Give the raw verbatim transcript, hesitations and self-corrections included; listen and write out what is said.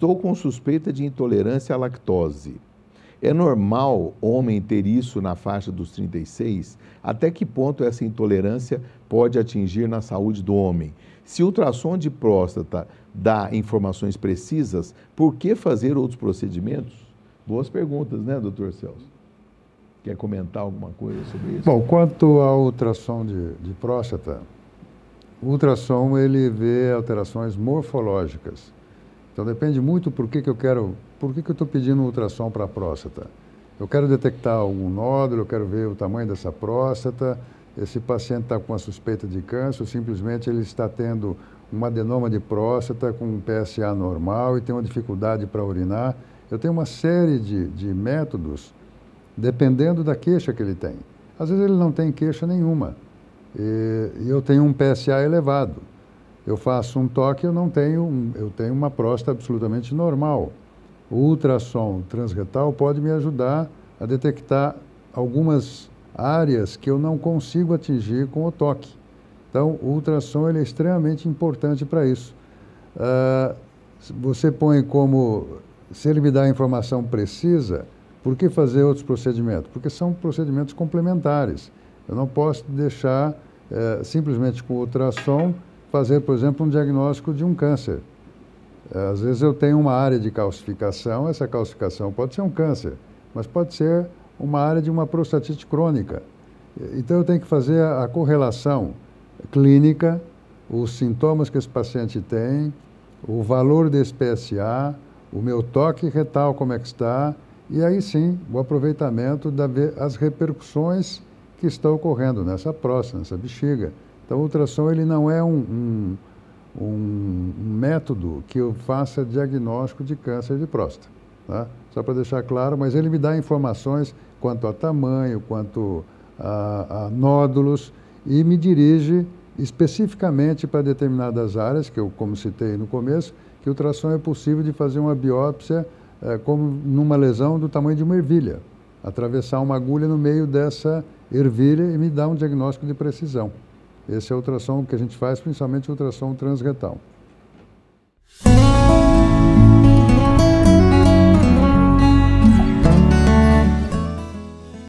Estou com suspeita de intolerância à lactose. É normal homem ter isso na faixa dos trinta e seis? Até que ponto essa intolerância pode atingir na saúde do homem? Se o ultrassom de próstata dá informações precisas, por que fazer outros procedimentos? Boas perguntas, né, doutor Celso? Quer comentar alguma coisa sobre isso? Bom, quanto ao ultrassom de, de próstata, o ultrassom ele vê alterações morfológicas. Então depende muito por que, que eu quero, por que, que eu estou pedindo um ultrassom para a próstata. Eu quero detectar algum nódulo, eu quero ver o tamanho dessa próstata, esse paciente está com uma suspeita de câncer, ou simplesmente ele está tendo um adenoma de próstata com um P S A normal e tem uma dificuldade para urinar. Eu tenho uma série de, de métodos, dependendo da queixa que ele tem. Às vezes ele não tem queixa nenhuma e, e eu tenho um P S A elevado. Eu faço um toque, eu não tenho, um, eu tenho uma próstata absolutamente normal. O ultrassom transretal pode me ajudar a detectar algumas áreas que eu não consigo atingir com o toque. Então, o ultrassom ele é extremamente importante para isso. Uh, você põe como, se ele me dá a informação precisa, por que fazer outros procedimentos? Porque são procedimentos complementares. Eu não posso deixar, uh, simplesmente com o ultrassom, fazer, por exemplo, um diagnóstico de um câncer. Às vezes eu tenho uma área de calcificação, essa calcificação pode ser um câncer, mas pode ser uma área de uma prostatite crônica. Então eu tenho que fazer a correlação clínica, os sintomas que esse paciente tem, o valor desse P S A, o meu toque retal como é que está, e aí sim o aproveitamento das repercussões que estão ocorrendo nessa próstata, nessa bexiga. Então, o ultrassom ele não é um, um, um método que eu faça diagnóstico de câncer de próstata, tá? Só para deixar claro, mas ele me dá informações quanto a tamanho, quanto a, a nódulos e me dirige especificamente para determinadas áreas, que eu, como citei no começo, que o ultrassom é possível de fazer uma biópsia é, como numa lesão do tamanho de uma ervilha, atravessar uma agulha no meio dessa ervilha e me dar um diagnóstico de precisão. Esse é o ultrassom que a gente faz, principalmente o ultrassom transretal.